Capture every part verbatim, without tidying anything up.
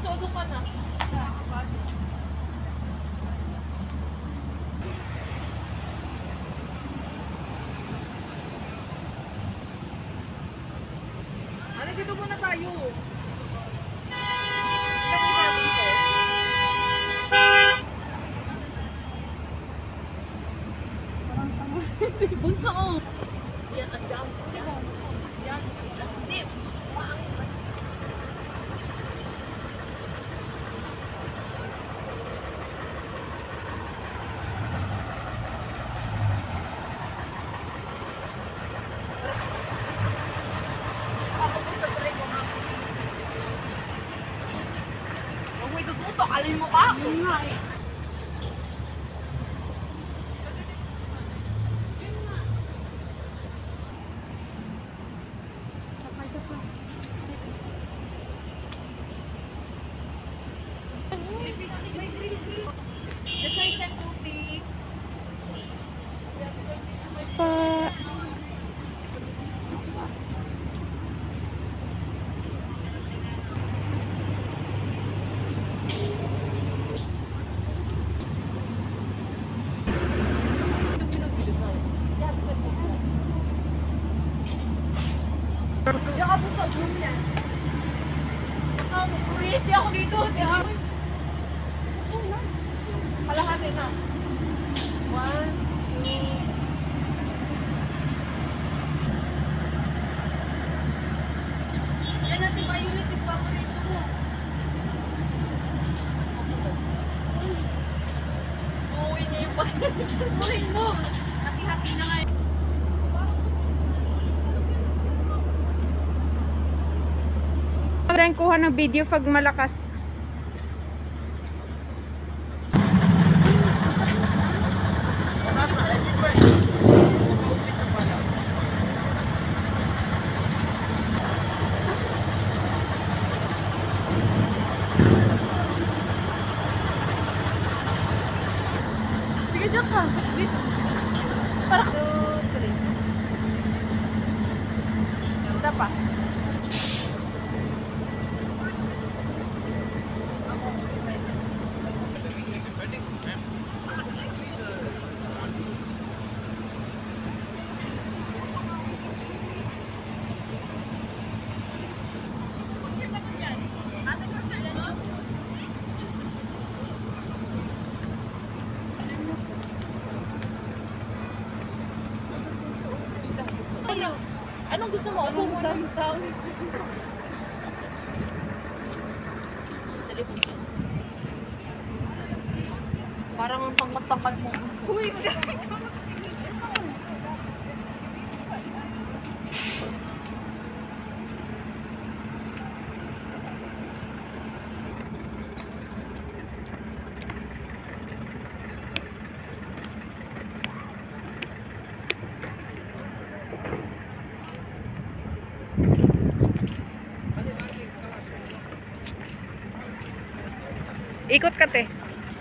Sodo ka na. Ano, dito muna tayo. Bunso ko. Yan, andyan. Andyan. Andyan. Hindi. Huwag mo itututo. Alin mo ka? Yun nga eh. Yakapos sa room niya. Kuriti ako dito. Kalahati na. One, two. Yan natin Violet, yung paborito mo. Uuwi niya yung paborito. Uuwi mo. Hati-hati na nga. Tayong kuha ng video pag malakas. Sige, dyan ka. Para two, three. Isa pa. Anong gusto mo? Anong downtown? Parang ang tangkad-tangkad mo. Uy! Ikot ka, te.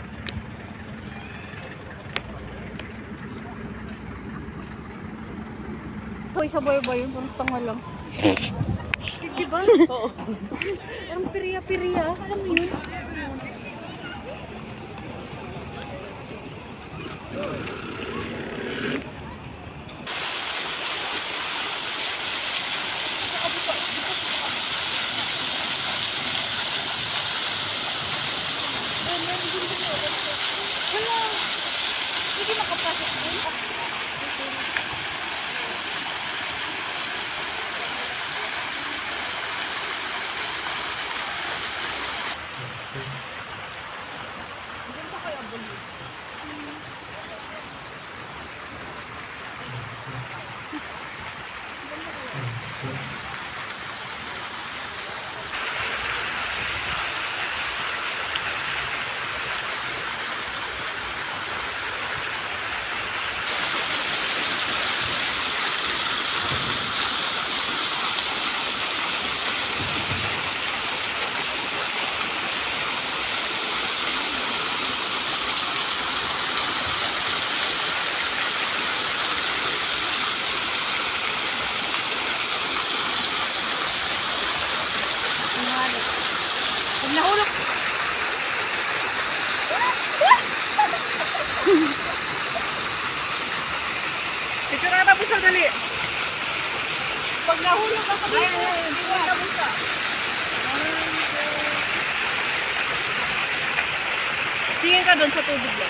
Uy, sa boy-boy yun, parang tanga lang. Diba? Oo. Parang piriya-piriya. Alam mo yun? Wala. Hindi makapasok din. nahulog. Picture ka na busa dali. Pag nahulog ako dito, hindi ko na busa. Tingin ka doon sa tubig lang.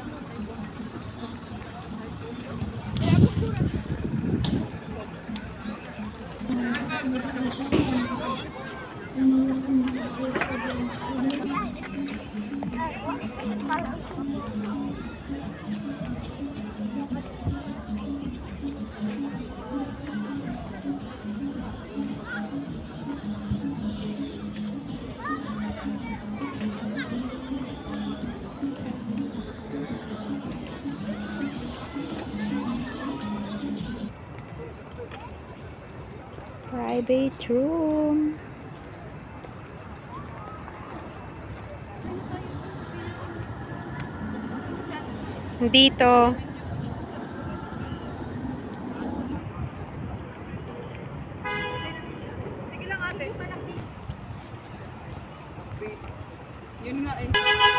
Private room. Dito. Sige lang ate. Yun nga eh.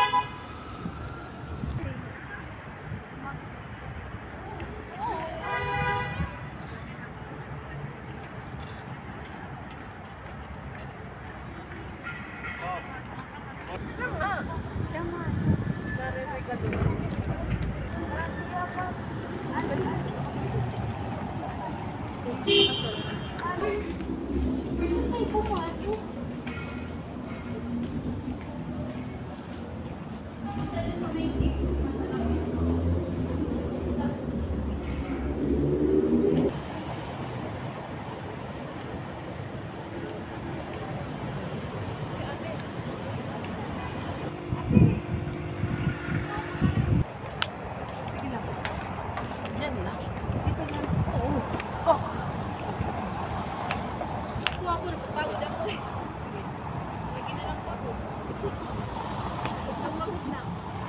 Ay, pumasok. Diyan na. Dito na. Oo. Oh. Kuha ko, napapagod ako eh. Lagi na lang po ako. Pagmagod na.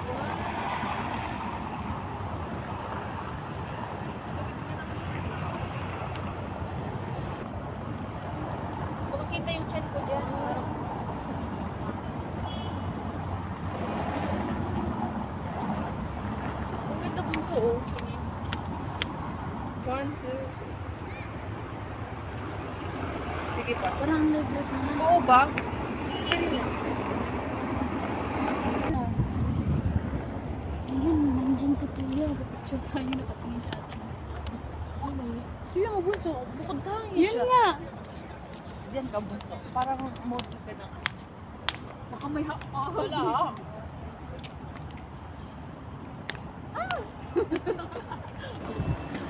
Makakita yung chan ko dyan. Parang ang ganda bunso oh. One, two, three. Sige pa. Parang nag-vlog naman. Oo ba? Ayun, nandiyan si Kuya. Picture tayo nakatingin sa atin. Ano? Tingnan mo, bunso. Bukod tayo Yun siya. nga. Diyan ka, bunso. Parang motive ka na. Baka may ha... Oh, Wala. Ah!